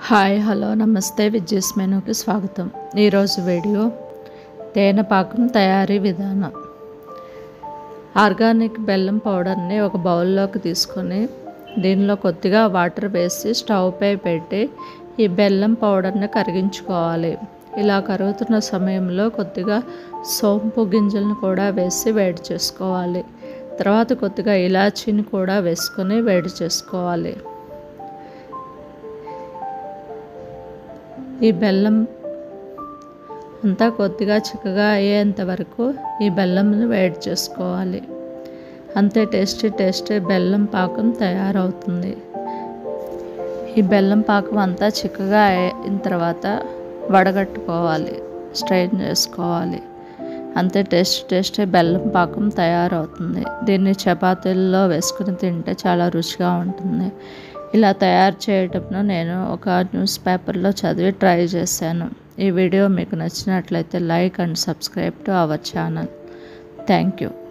Hi hello నమస్తే విజ్జెస్ మెనూకి స్వాగతం. ఈరోజు వీడియో తేనె పాకం తయారీ విధానం. ఆర్గానిక్ బెల్లం పౌడర్ని ఒక బౌల్లోకి తీసుకొని దీనిలో కొద్దిగా వాటర్ వేసి స్టవ్ పై పెట్టి ఈ బెల్లం పౌడర్ని కరిగించుకోవాలి. ఇలా కరుగుతున్న సమయంలో కొద్దిగా సోంపు గింజలను కూడా వేసి వేడి చేసుకోవాలి. తర్వాత కొద్దిగా ఇలాచీని కూడా వేసుకొని వేడి చేసుకోవాలి. ఈ బెల్లం అంతా కొద్దిగా చిక్కగా అయ్యేంత వరకు ఈ బెల్లంను వేడి చేసుకోవాలి. అంతే టేస్టీ బెల్లం పాకం తయారవుతుంది. ఈ బెల్లం పాకం అంతా చిక్కగా అయిన తర్వాత వడగట్టుకోవాలి, స్ట్రెయిన్ చేసుకోవాలి. అంతే టేస్టీ బెల్లం పాకం తయారవుతుంది. దీన్ని చపాతీల్లో వేసుకుని తింటే చాలా రుచిగా ఉంటుంది. ఇలా తయారు చేయటంను నేను ఒక న్యూస్ పేపర్లో చదివి ట్రై చేశాను. ఈ వీడియో మీకు నచ్చినట్లయితే like and subscribe to our channel. Thank you.